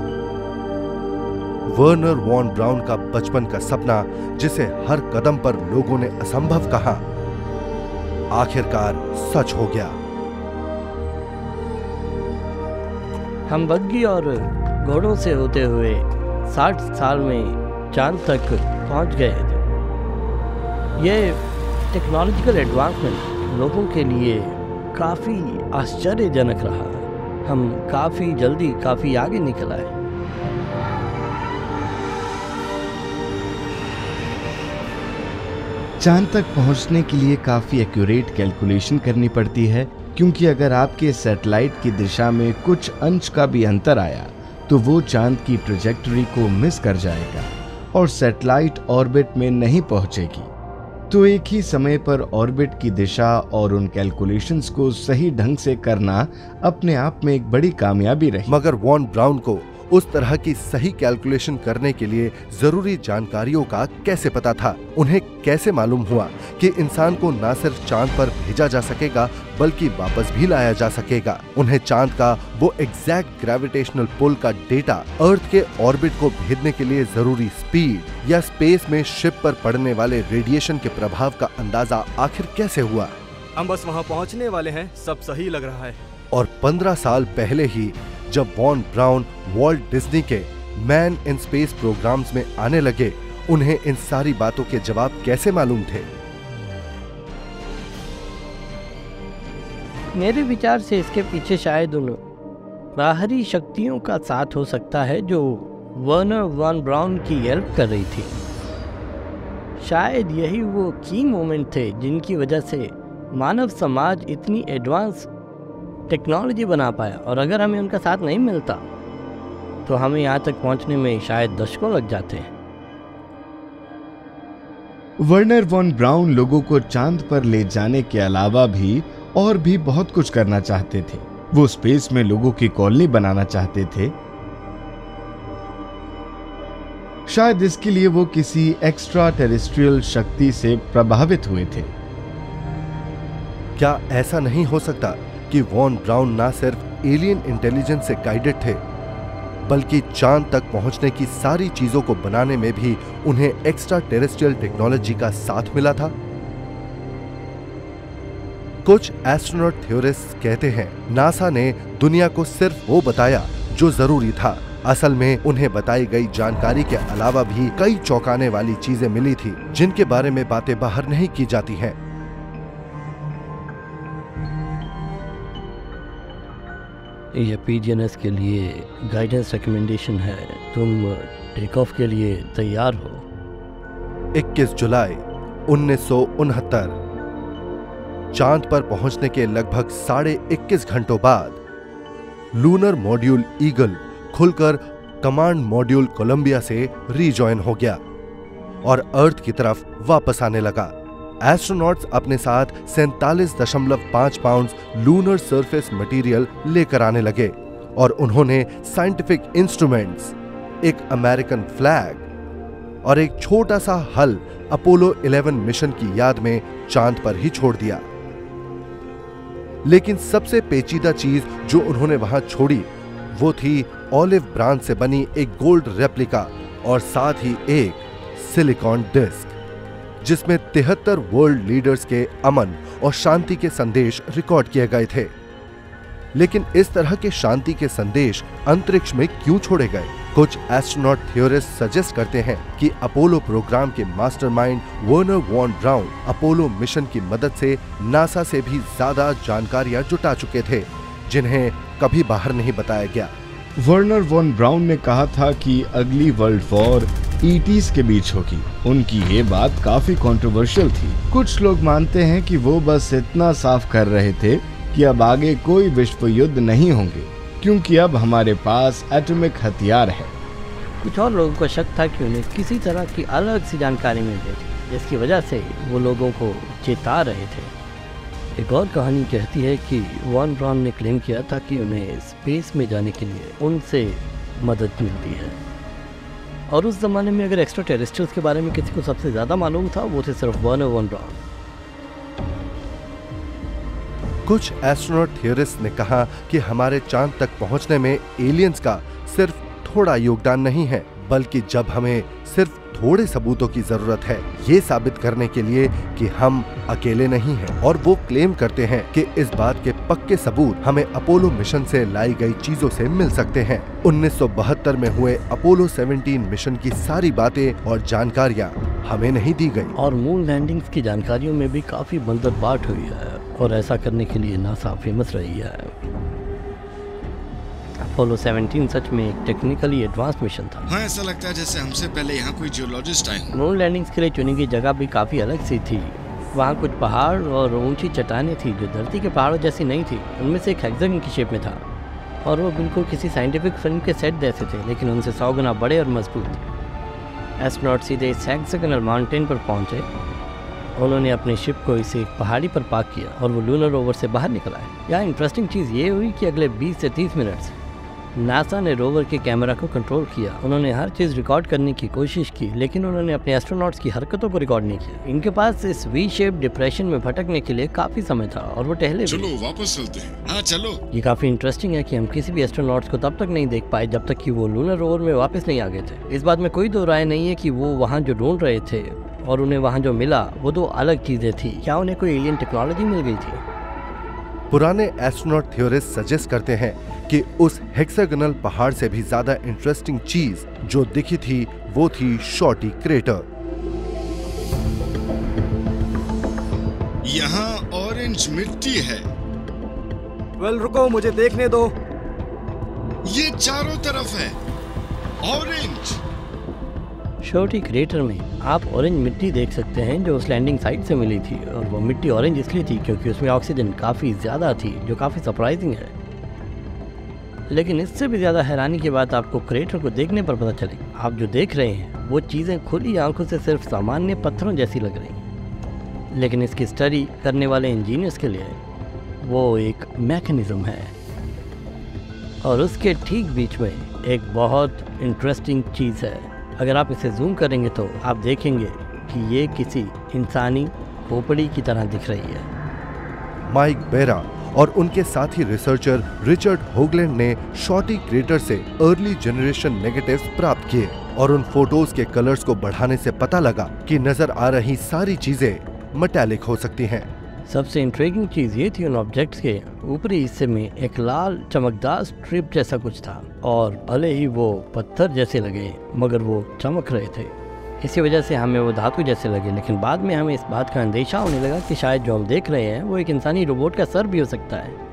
वर्नर वॉन ब्राउन का बचपन का सपना, जिसे हर कदम पर लोगों ने असंभव कहा, आखिरकार सच हो गया। हम बग्गी और घोड़ों से होते हुए साठ साल में चांद तक पहुंच गए थे। ये टेक्नोलॉजिकल एडवांसमेंट लोगों के लिए काफ़ी आश्चर्यजनक रहा। हम काफ़ी जल्दी काफ़ी आगे निकल आए। चांद तक पहुंचने के लिए काफी एक्यूरेट कैलकुलेशन करनी पड़ती है, क्योंकि अगर आपके सैटेलाइट की दिशा में कुछ अंश का भी अंतर आया तो वो चांद की ट्रेजेक्टरी को मिस कर जाएगा और सैटेलाइट ऑर्बिट में नहीं पहुंचेगी। तो एक ही समय पर ऑर्बिट की दिशा और उन कैलकुलेशंस को सही ढंग से करना अपने आप में एक बड़ी कामयाबी रही। मगर वॉन ब्राउन को उस तरह की सही कैलकुलेशन करने के लिए जरूरी जानकारियों का कैसे पता था? उन्हें कैसे मालूम हुआ कि इंसान को न सिर्फ चांद पर भेजा जा सकेगा बल्कि वापस भी लाया जा सकेगा? उन्हें चांद का वो एग्जैक्ट ग्रेविटेशनल पुल का डेटा अर्थ के ऑर्बिट को भेजने के लिए जरूरी स्पीड या स्पेस में शिप पर पड़ने वाले रेडिएशन के प्रभाव का अंदाजा आखिर कैसे हुआ? हम बस वहाँ पहुँचने वाले हैं, सब सही लग रहा है। और पंद्रह साल पहले ही जब वॉन ब्राउन वॉल्ट डिज्नी के मैन इन स्पेस प्रोग्राम्स में आने लगे, उन्हें इन सारी बातों के जवाब कैसे मालूम थे? मेरे विचार से इसके पीछे शायद उन बाहरी शक्तियों का साथ हो सकता है जो वर्नर वॉन ब्राउन की हेल्प कर रही थी। शायद यही वो की मोमेंट थे जिनकी वजह से मानव समाज इतनी एडवांस टेक्नोलॉजी बना पाया, और अगर हमें उनका साथ नहीं मिलता तो हमें यहाँ तक पहुँचने में शायद दशकों लग जाते हैं। वर्नर वॉन ब्राउन लोगों को चांद पर ले जाने के अलावा भी और भी बहुत कुछ करना चाहते थे। वो स्पेस में लोगों की कॉलोनी बनाना चाहते थे। शायद इसके लिए वो किसी एक्स्ट्रा टेरेस्ट्रियल शक्ति से प्रभावित हुए थे। क्या ऐसा नहीं हो सकता कि वॉन ब्राउन ना सिर्फ एलियन इंटेलिजेंस से गाइडेड थे, बल्कि चांद तक पहुंचने की सारी चीजों को बनाने में भी उन्हें एक्स्ट्रा टेरेस्ट्रियल टेक्नोलॉजी का साथ मिला था? कुछ एस्ट्रोनॉट थ्योरिस्ट्स कहते हैं नासा ने दुनिया को सिर्फ वो बताया जो जरूरी था। असल में उन्हें बताई गई जानकारी के अलावा भी कई चौंकाने वाली चीजें मिली थी जिनके बारे में बातें बाहर नहीं की जाती हैं। ये पी जी एन एस के लिए गाइडेंस रिकमेंडेशन है। तुम टेक ऑफ के लिए तैयार हो। इक्कीस जुलाई उन्नीस सौ उनहत्तर। चांद पर पहुंचने के लगभग साढ़े इक्कीस घंटों बाद लूनर मॉड्यूल ईगल खुलकर कमांड मॉड्यूल कोलंबिया से रीजॉइन हो गया और अर्थ की तरफ वापस आने लगा। एस्ट्रोनॉट्स अपने साथ सैंतालीस दशमलव पांच पाउंड लूनर सरफेस मटेरियल लेकर आने लगे और उन्होंने साइंटिफिक इंस्ट्रूमेंट्स, एक अमेरिकन फ्लैग और एक छोटा सा हल अपोलो ग्यारह मिशन की याद में चांद पर ही छोड़ दिया। लेकिन सबसे पेचीदा चीज जो उन्होंने वहां छोड़ी वो थी ऑलिव ब्रांच से बनी एक गोल्ड रेप्लिका और साथ ही एक सिलिकॉन डिस्क जिसमें तिहत्तर वर्ल्ड लीडर्स के अमन और शांति के संदेश रिकॉर्ड किए गए थे। लेकिन इस तरह के शांति के संदेश अंतरिक्ष में क्यों छोड़े गए? कुछ एस्ट्रोनॉट थ्योरिस्ट सजेस्ट करते हैं कि अपोलो प्रोग्राम के mastermind Wernher von Braun Apollo mission की मदद से नासा से भी ज्यादा जानकारियां जुटा चुके थे जिन्हें कभी बाहर नहीं बताया गया। वर्नर वॉन ब्राउन ने कहा था कि अगली वर्ल्ड वॉर ईटीज के बीच होगी। उनकी ये बात काफी कंट्रोवर्शियल थी। कुछ लोग मानते हैं कि वो बस इतना साफ कर रहे थे कि अब आगे कोई विश्व युद्ध नहीं होंगे क्योंकि अब हमारे पास एटॉमिक हथियार है। कुछ और लोगों को शक था कि उन्हें किसी तरह की अलग सी जानकारी मिल गई थी जिसकी वजह से वो लोगों को चेता रहे थे। एक और कहानी कहती है कि वॉन ब्राउन ने क्लेम किया था कि उन्हें स्पेस में जाने के लिए उनसे मदद मिलती है और उस जमाने में अगर एक्स्ट्रा टेरेस्ट्रियल्स के बारे में किसी को सबसे ज्यादा मालूम था वो थे सिर्फ वर्नर वॉन ब्राउन। कुछ एस्ट्रोनॉट थियरिस्ट ने कहा कि हमारे चांद तक पहुंचने में एलियंस का सिर्फ थोड़ा योगदान नहीं है बल्कि जब हमें सिर्फ थोड़े सबूतों की जरूरत है ये साबित करने के लिए कि हम अकेले नहीं हैं। और वो क्लेम करते हैं कि इस बात के पक्के सबूत हमें अपोलो मिशन से लाई गई चीजों से मिल सकते हैं। उन्नीस सौ बहत्तर में हुए अपोलो सत्रह मिशन की सारी बातें और जानकारियां हमें नहीं दी गई और मून लैंडिंग्स की जानकारियों में भी काफी बंदरबाट हुई है और ऐसा करने के लिए नासा फेमस रही है। अपोलो सत्रह सच में एक टेक्निकली एडवांस मिशन था। हाँ, ऐसा लगता है जैसे हमसे पहले यहाँ कोई जियोलॉजिस्ट आए। मून लैंडिंग्स के लिए चुनी गई जगह भी काफी अलग सी थी। वहाँ कुछ पहाड़ और ऊंची चट्टानें थी जो धरती के पहाड़ों जैसी नहीं थी। उनमें से एक हेक्सागन की शेप में था और वो बिल्कुल किसी साइंटिफिक फिल्म के सेट जैसे थे लेकिन उनसे सौ गुना बड़े और मजबूत। एस्ट्रोनॉट सीधे इस हेक्सागनल माउंटेन पर पहुंचे। उन्होंने अपनी शिप को इसे एक पहाड़ी पर पार्क किया और वो लूनर रोवर से बाहर निकल आए। यहाँ इंटरेस्टिंग चीज़ ये हुई कि अगले बीस से तीस मिनट से नासा ने रोवर के कैमरा को कंट्रोल किया। उन्होंने हर चीज़ रिकॉर्ड करने की कोशिश की लेकिन उन्होंने अपने एस्ट्रोनॉट्स की हरकतों को रिकॉर्ड नहीं किया। इनके पास इस वी शेप डिप्रेशन में भटकने के लिए काफी समय था और वो टहले भी। चलो वापस चलते हैं। हाँ चलो। ये काफी इंटरेस्टिंग है कि हम किसी भी एस्ट्रोनॉट्स को तब तक नहीं देख पाए जब तक कि वो लूनर रोवर में वापस नहीं आ गए थे। इस बात में कोई दो राय नहीं है कि वो वहाँ जो ढूंढ रहे थे और उन्हें वहाँ जो मिला वो दो अलग चीजें थी। क्या उन्हें कोई एलियन टेक्नोलॉजी मिल गई थी? पुराने एस्ट्रोनॉट थ्योरिस्ट सजेस्ट करते हैं कि उस हेक्सागोनल पहाड़ से भी ज्यादा इंटरेस्टिंग चीज जो दिखी थी वो थी शॉर्टी क्रेटर। यहाँ ऑरेंज मिट्टी है। वेल रुको, मुझे देखने दो। ये चारों तरफ है ऑरेंज। शॉर्टी क्रेटर में आप ऑरेंज मिट्टी देख सकते हैं जो उस लैंडिंग साइट से मिली थी और वो मिट्टी ऑरेंज इसलिए थी क्योंकि उसमें ऑक्सीजन काफ़ी ज़्यादा थी जो काफ़ी सरप्राइजिंग है। लेकिन इससे भी ज़्यादा हैरानी की बात आपको क्रेटर को देखने पर पता चलेगी। आप जो देख रहे हैं वो चीज़ें खुली आंखों से सिर्फ सामान्य पत्थरों जैसी लग रही हैं लेकिन इसकी स्टडी करने वाले इंजीनियर्स के लिए वो एक मैकेनिज्म है और उसके ठीक बीच में एक बहुत इंटरेस्टिंग चीज़ है। अगर आप इसे जूम करेंगे तो आप देखेंगे कि ये किसी इंसानी खोपड़ी की तरह दिख रही है। माइक बेरा और उनके साथी रिसर्चर रिचर्ड होगलैंड ने शॉर्टी क्रेटर से अर्ली जनरेशन नेगेटिव्स प्राप्त किए और उन फोटोज के कलर्स को बढ़ाने से पता लगा कि नजर आ रही सारी चीजें मेटालिक हो सकती हैं। सबसे इंट्रिगिंग चीज़ ये थी उन ऑब्जेक्ट्स के ऊपरी हिस्से में एक लाल चमकदार स्ट्रिप जैसा कुछ था और भले ही वो पत्थर जैसे लगे मगर वो चमक रहे थे। इसी वजह से हमें वो धातु जैसे लगे लेकिन बाद में हमें इस बात का अंदेशा होने लगा कि शायद जो हम देख रहे हैं वो एक इंसानी रोबोट का सर भी हो सकता है।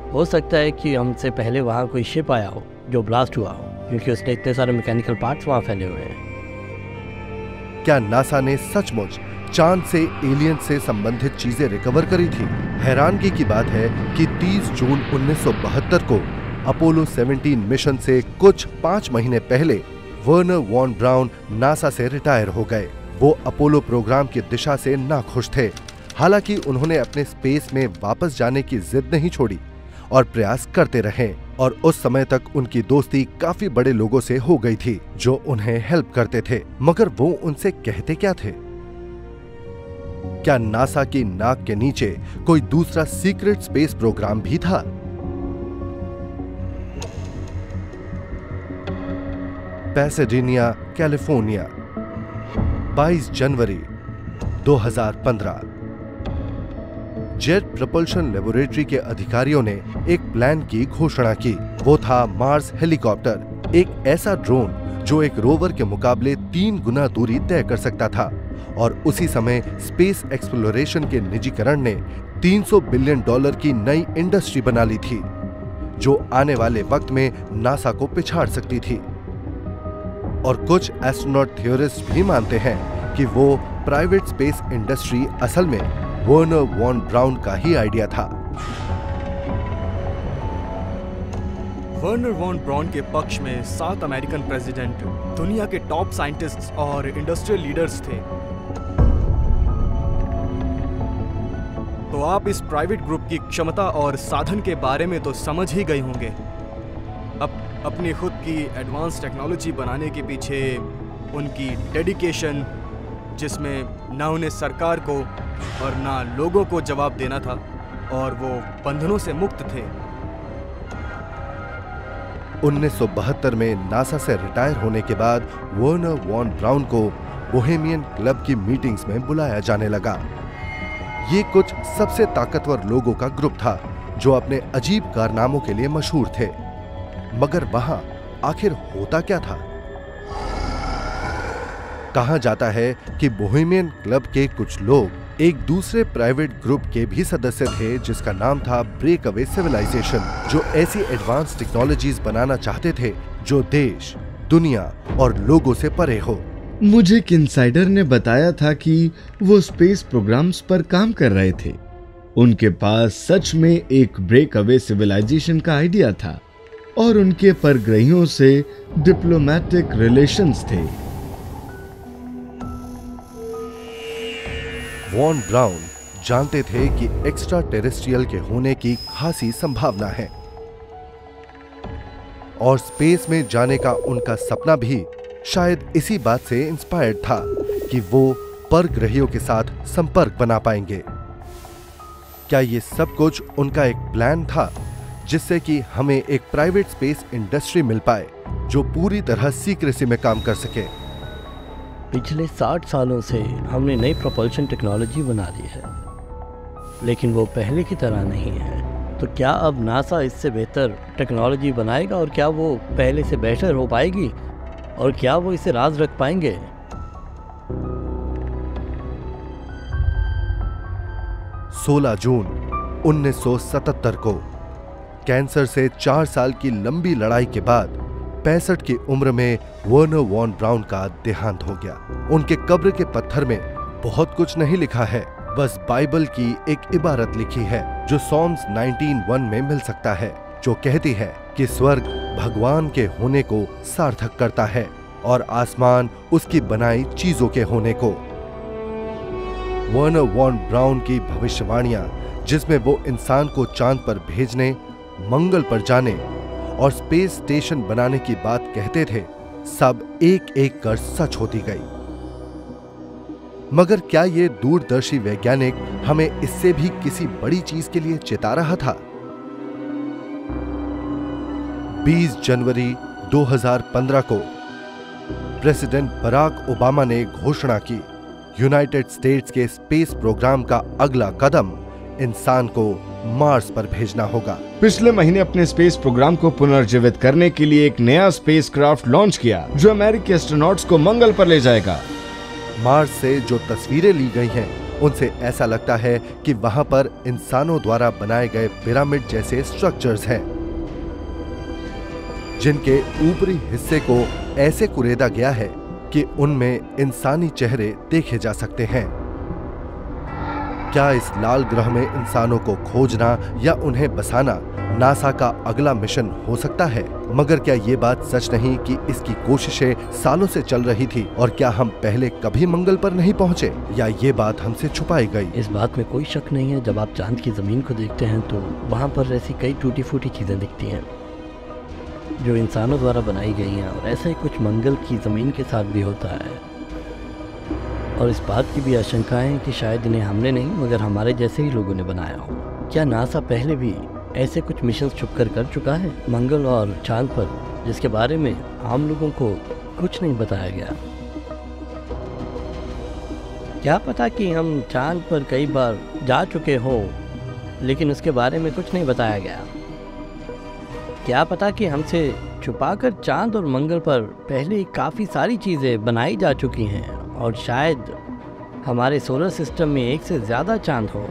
हो सकता है कि हमसे पहले वहाँ कोई शिप आया हो जो ब्लास्ट हुआ हो, क्योंकि उसने इतने सारे मैकेनिकल पार्ट्स वहाँ फैले हुए हैं। क्या नासा ने सचमुच चांद से एलियन से संबंधित चीजें रिकवर करी थी? हैरानगी की बात है कि तीस जून उन्नीस सौ बहत्तर को अपोलो सत्रह मिशन से कुछ पांच महीने पहले वर्नर वॉन ब्राउन नासा से रिटायर हो गए। वो अपोलो प्रोग्राम की दिशा से नाखुश थे। हालांकि उन्होंने अपने स्पेस में वापस जाने की जिद नहीं छोड़ी और प्रयास करते रहे, और उस समय तक उनकी दोस्ती काफी बड़े लोगों से हो गई थी जो उन्हें हेल्प करते थे। मगर वो उनसे कहते क्या थे? क्या नासा की नाक के नीचे कोई दूसरा सीक्रेट स्पेस प्रोग्राम भी था? पैसेडिनिया, कैलिफोर्निया, बाईस जनवरी दो हज़ार पंद्रह। जेट प्रपल्शन लेबोरेटरी के अधिकारियों ने एक प्लान की घोषणा की। वो था मार्स हेलीकॉप्टर, एक ऐसा ड्रोन जो एक रोवर के मुकाबले तीन गुना दूरी तय कर सकता था। और उसी समय स्पेस एक्सप्लोरेशन के निजीकरण ने तीन सौ बिलियन डॉलर की नई इंडस्ट्री बना ली थी, जो आने वाले वक्त में नासा को पिछाड़ सकती थी। और कुछ एस्ट्रोनॉट थ्योरिस्ट भी मानते हैं कि वो प्राइवेट स्पेस इंडस्ट्री असल में वर्नर वॉन ब्राउन का ही आइडिया था। वर्नर वॉन ब्राउन के पक्ष में सात अमेरिकन प्रेसिडेंट, दुनिया के टॉप साइंटिस्ट्स और इंडस्ट्रियल लीडर्स थे। तो आप इस प्राइवेट ग्रुप की क्षमता और साधन के बारे में तो समझ ही गए होंगे। अब अपनी खुद की एडवांस टेक्नोलॉजी बनाने के पीछे उनकी डेडिकेशन, जिसमें ना उन्हें सरकार को और ना लोगों को जवाब देना था, और वो बंधनों से मुक्त थे। उन्नीस सौ बहत्तर में नासा से रिटायर होने के बाद वर्नर वॉन ब्राउन को बोहेमियन क्लब की मीटिंग्स में बुलाया जाने लगा। ये कुछ सबसे ताकतवर लोगों का ग्रुप था जो अपने अजीब कारनामों के लिए मशहूर थे। मगर वहां आखिर होता क्या था? कहा जाता है कि बोहेमियन क्लब के कुछ लोग एक दूसरे प्राइवेट ग्रुप के भी सदस्य थे जिसका नाम था ब्रेक अवे सिविलाइजेशन, जो ऐसी एडवांस टेक्नोलॉजीज बनाना चाहते थे जो देश, दुनिया और लोगों से परे हो। मुझे एक इनसाइडर ने बताया था कि वो स्पेस प्रोग्राम्स पर काम कर रहे थे। उनके पास सच में एक ब्रेक अवे सिविलाइजेशन का आइडिया था और उनके परग्रहियों से डिप्लोमेटिक रिलेशंस थे। वॉन ब्राउन जानते थे कि एक्स्ट्रा टेरेस्ट्रियल के होने की खासी संभावना है, और स्पेस में जाने का उनका सपना भी शायद इसी बात से इंस्पायर्ड था कि वो परग्रहियों के साथ संपर्क बना पाएंगे। क्या ये सब कुछ उनका एक प्लान था जिससे कि हमें एक प्राइवेट स्पेस इंडस्ट्री मिल पाए जो पूरी तरह सीक्रेसी में काम कर सके? पिछले साठ सालों से हमने नई प्रोपल्शन टेक्नोलॉजी बना ली है, लेकिन वो पहले की तरह नहीं है। तो क्या अब नासा इससे बेहतर टेक्नोलॉजी बनाएगा, और क्या वो पहले से बेहतर हो पाएगी, और क्या वो इसे राज रख पाएंगे? सोलह जून उन्नीस सौ सतहत्तर को कैंसर से चार साल की लंबी लड़ाई के बाद पैंसठ की उम्र में वर्नर वॉन ब्राउन का देहांत हो गया। उनके कब्र के पत्थर में बहुत कुछ नहीं लिखा है, बस बाइबल की एक इबारत लिखी है जो सॉम्स नाइनटीन वन में मिल सकता है, जो कहती है कि स्वर्ग भगवान के होने को सार्थक करता है और आसमान उसकी बनाई चीजों के होने को। वर्नर वॉन ब्राउन की भविष्यवाणियां, जिसमें वो इंसान को चांद पर भेजने, मंगल पर जाने और स्पेस स्टेशन बनाने की बात कहते थे, सब एक एक कर सच होती गई। मगर क्या ये दूरदर्शी वैज्ञानिक हमें इससे भी किसी बड़ी चीज के लिए चेता रहा था? बीस जनवरी दो हज़ार पंद्रह को प्रेसिडेंट बराक ओबामा ने घोषणा की, यूनाइटेड स्टेट्स के स्पेस प्रोग्राम का अगला कदम इंसान को मार्स पर भेजना होगा। पिछले महीने अपने स्पेस प्रोग्राम को पुनर्जीवित करने के लिए एक नया स्पेसक्राफ्ट लॉन्च किया जो अमेरिकी एस्ट्रोनॉट्स को मंगल पर ले जाएगा। मार्स से जो तस्वीरें ली गई हैं उनसे ऐसा लगता है कि वहां पर इंसानों द्वारा बनाए गए पिरामिड जैसे स्ट्रक्चर्स हैं, जिनके ऊपरी हिस्से को ऐसे कुरेदा गया है कि उनमें इंसानी चेहरे देखे जा सकते हैं। क्या इस लाल ग्रह में इंसानों को खोजना या उन्हें बसाना नासा का अगला मिशन हो सकता है? मगर क्या ये बात सच नहीं कि इसकी कोशिशें सालों से चल रही थी और क्या हम पहले कभी मंगल पर नहीं पहुंचे, या ये बात हमसे छुपाई गई? इस बात में कोई शक नहीं है। जब आप चांद की जमीन को देखते हैं तो वहाँ पर ऐसी कई टूटी फूटी चीजें दिखती हैं जो इंसानों द्वारा बनाई गई हैं, और ऐसा ही कुछ मंगल की जमीन के साथ भी होता है। और इस बात की भी आशंका है कि शायद इन्हें हमने नहीं मगर हमारे जैसे ही लोगों ने बनाया हो। क्या नासा पहले भी ऐसे कुछ मिशन छुपकर कर चुका है मंगल और चांद पर, जिसके बारे में आम लोगों को कुछ नहीं बताया गया? क्या पता कि हम चांद पर कई बार जा चुके हों लेकिन उसके बारे में कुछ नहीं बताया गया। क्या पता कि हमसे छुपाकर चांद और मंगल पर पहले काफ़ी सारी चीज़ें बनाई जा चुकी हैं और शायद हमारे सोलर सिस्टम में एक से ज़्यादा चांद हो।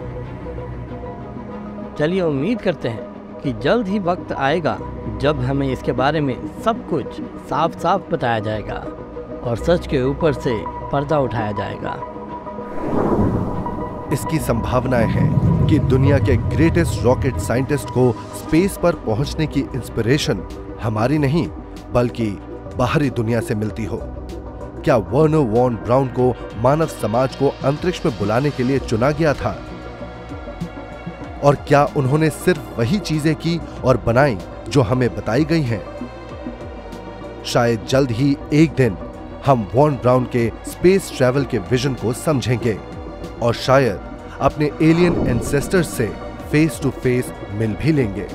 चलिए उम्मीद करते हैं कि जल्द ही वक्त आएगा जब हमें इसके बारे में सब कुछ साफ साफ बताया जाएगा और सच के ऊपर से पर्दा उठाया जाएगा। इसकी संभावनाएं हैं कि दुनिया के ग्रेटेस्ट रॉकेट साइंटिस्ट को स्पेस पर पहुंचने की इंस्पिरेशन हमारी नहीं बल्कि बाहरी दुनिया से मिलती हो। क्या वर्नर वॉन ब्राउन को मानव समाज को अंतरिक्ष में बुलाने के लिए चुना गया था? और क्या उन्होंने सिर्फ वही चीजें की और बनाई जो हमें बताई गई हैं? शायद जल्द ही एक दिन हम वॉन ब्राउन के स्पेस ट्रैवल के विजन को समझेंगे और शायद अपने एलियन एंसेस्टर्स से फेस टू फेस मिल भी लेंगे।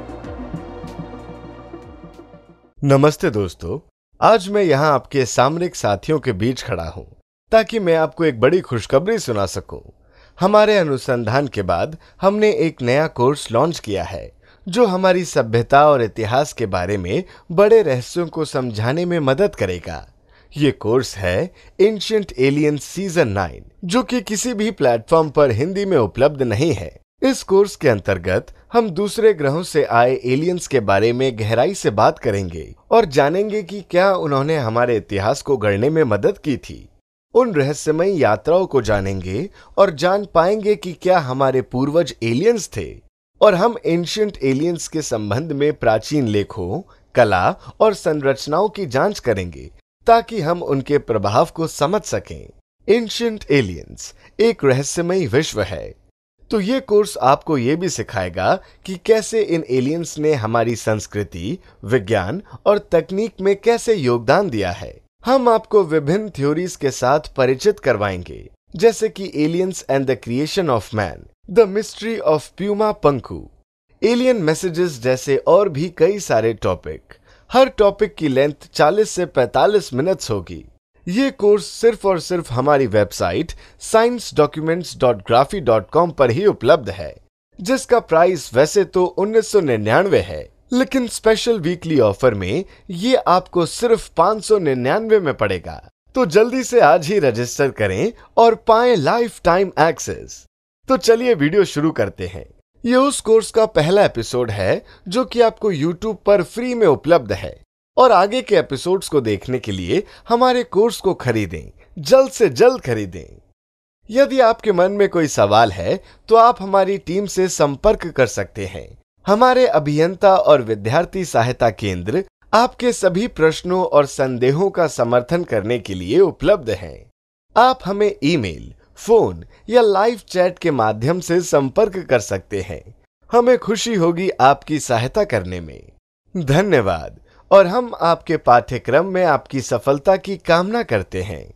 नमस्ते दोस्तों, आज मैं यहाँ आपके सामरिक साथियों के बीच खड़ा हूँ ताकि मैं आपको एक बड़ी खुशखबरी सुना सकूं। हमारे अनुसंधान के बाद हमने एक नया कोर्स लॉन्च किया है जो हमारी सभ्यता और इतिहास के बारे में बड़े रहस्यों को समझाने में मदद करेगा। ये कोर्स है एंशिएंट एलियंस सीजन नाइन, जो कि किसी भी प्लेटफॉर्म पर हिंदी में उपलब्ध नहीं है। इस कोर्स के अंतर्गत हम दूसरे ग्रहों से आए एलियंस के बारे में गहराई से बात करेंगे और जानेंगे कि क्या उन्होंने हमारे इतिहास को गढ़ने में मदद की थी। उन रहस्यमय यात्राओं को जानेंगे और जान पाएंगे कि क्या हमारे पूर्वज एलियंस थे, और हम एंशिएंट एलियंस के संबंध में प्राचीन लेखों, कला और संरचनाओं की जांच करेंगे ताकि हम उनके प्रभाव को समझ सकें। एंशिएंट एलियंस एक रहस्यमय विश्व है, तो ये कोर्स आपको ये भी सिखाएगा कि कैसे इन एलियंस ने हमारी संस्कृति, विज्ञान और तकनीक में कैसे योगदान दिया है। हम आपको विभिन्न थ्योरीज के साथ परिचित करवाएंगे, जैसे कि aliens and the creation of man, the mystery of Puma Punku, alien messages जैसे और भी कई सारे टॉपिक। हर टॉपिक की लेंथ चालीस से पैंतालीस मिनट्स होगी। ये कोर्स सिर्फ और सिर्फ हमारी website science documents dot graphy dot com पर ही उपलब्ध है, जिसका प्राइस वैसे तो उन्नीस सौ निन्यानवे है, लेकिन स्पेशल वीकली ऑफर में ये आपको सिर्फ पाँच सौ निन्यानवे में पड़ेगा। तो जल्दी से आज ही रजिस्टर करें और पाएं लाइफ टाइम एक्सेस। तो चलिए वीडियो शुरू करते हैं। ये उस कोर्स का पहला एपिसोड है जो कि आपको यूट्यूब पर फ्री में उपलब्ध है, और आगे के एपिसोड्स को देखने के लिए हमारे कोर्स को खरीदें, जल्द से जल्द खरीदें। यदि आपके मन में कोई सवाल है तो आप हमारी टीम से संपर्क कर सकते हैं। हमारे अभियंता और विद्यार्थी सहायता केंद्र आपके सभी प्रश्नों और संदेहों का समर्थन करने के लिए उपलब्ध हैं। आप हमें ईमेल, फोन या लाइव चैट के माध्यम से संपर्क कर सकते हैं। हमें खुशी होगी आपकी सहायता करने में। धन्यवाद, और हम आपके पाठ्यक्रम में आपकी सफलता की कामना करते हैं।